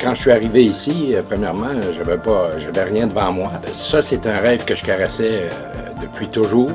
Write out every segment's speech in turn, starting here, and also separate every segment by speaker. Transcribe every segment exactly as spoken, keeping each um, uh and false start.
Speaker 1: Quand je suis arrivé ici, premièrement, j'avais pas, j'avais rien devant moi. Ça, c'est un rêve que je caressais depuis toujours.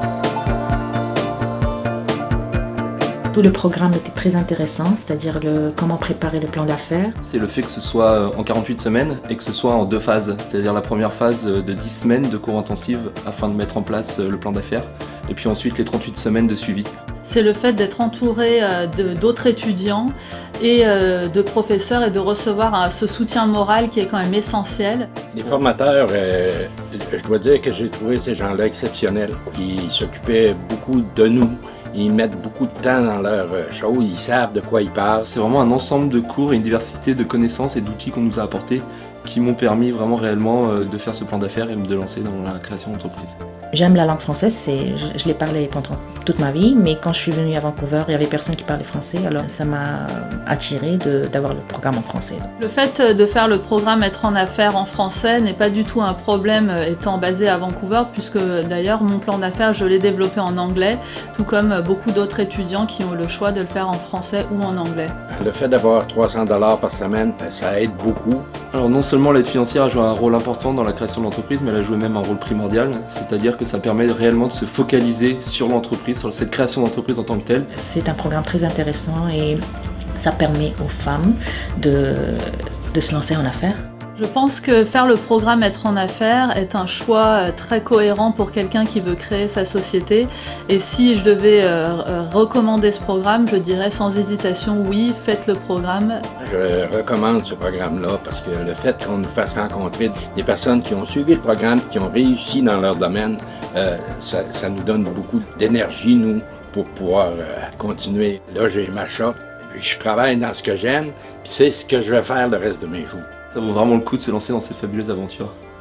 Speaker 2: Tout le programme était très intéressant, c'est-à-dire le, comment préparer le plan d'affaires.
Speaker 3: C'est le fait que ce soit en quarante-huit semaines et que ce soit en deux phases, c'est-à-dire la première phase de dix semaines de cours intensifs afin de mettre en place le plan d'affaires et puis ensuite les trente-huit semaines de suivi.
Speaker 4: C'est le fait d'être entouré d'autres étudiants et de professeurs et de recevoir ce soutien moral qui est quand même essentiel.
Speaker 1: Les formateurs, euh, je dois dire que j'ai trouvé ces gens-là exceptionnels. Ils s'occupaient beaucoup de nous. Ils mettent beaucoup de temps dans leurs choses, ils savent de quoi ils parlent.
Speaker 3: C'est vraiment un ensemble de cours et une diversité de connaissances et d'outils qu'on nous a apportés qui m'ont permis vraiment réellement de faire ce plan d'affaires et de lancer dans la création d'entreprise.
Speaker 2: J'aime la langue française, je, je l'ai parlé pendant toute ma vie, mais quand je suis venue à Vancouver, il y avait personne qui parlait français, alors ça m'a attiré d'avoir le programme en français.
Speaker 4: Le fait de faire le programme Être en affaires en français n'est pas du tout un problème étant basé à Vancouver, puisque d'ailleurs mon plan d'affaires je l'ai développé en anglais, tout comme beaucoup d'autres étudiants qui ont le choix de le faire en français ou en anglais.
Speaker 1: Le fait d'avoir trois cents dollars par semaine, ça aide beaucoup.
Speaker 3: Alors non seulement l'aide financière a joué un rôle important dans la création de l'entreprise, mais elle a joué même un rôle primordial, c'est-à-dire que ça permet réellement de se focaliser sur l'entreprise, sur cette création d'entreprise en tant que telle.
Speaker 2: C'est un programme très intéressant et ça permet aux femmes de, de se lancer en affaires.
Speaker 4: Je pense que faire le programme Être en affaires est un choix très cohérent pour quelqu'un qui veut créer sa société. Et si je devais euh, recommander ce programme, je dirais sans hésitation oui, faites le programme.
Speaker 1: Je recommande ce programme-là parce que le fait qu'on nous fasse rencontrer des personnes qui ont suivi le programme, qui ont réussi dans leur domaine, euh, ça, ça nous donne beaucoup d'énergie, nous, pour pouvoir euh, continuer. Là, j'ai ma shop, puis je travaille dans ce que j'aime, puis c'est ce que je vais faire le reste de mes jours.
Speaker 3: Ça vaut vraiment le coup de se lancer dans cette fabuleuse aventure.